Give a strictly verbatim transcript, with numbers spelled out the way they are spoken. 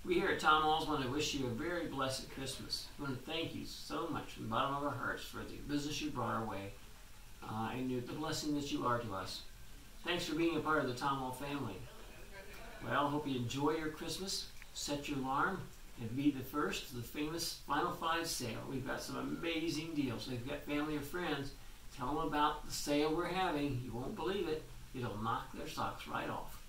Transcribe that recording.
We here at Tom Alls want to wish you a very blessed Christmas. We want to thank you so much from the bottom of our hearts for the business you brought our way uh, and the blessing that you are to us. Thanks for being a part of the Tom All family. Well, I hope you enjoy your Christmas, set your alarm, and be the first to the famous Final Five sale. We've got some amazing deals. So if you've got family or friends, tell them about the sale we're having. You won't believe it. It'll knock their socks right off.